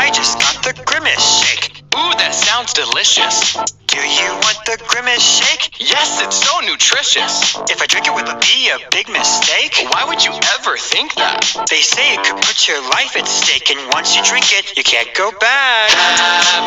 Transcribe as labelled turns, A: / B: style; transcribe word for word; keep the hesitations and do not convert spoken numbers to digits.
A: I just got the Grimace shake.
B: Ooh, that sounds delicious.
A: Do you want the Grimace shake?
B: Yes, it's so nutritious.
A: If I drink it, will it be a big mistake?
B: Why would you ever think that?
A: They say it could put your life at stake, and once you drink it, you can't go back.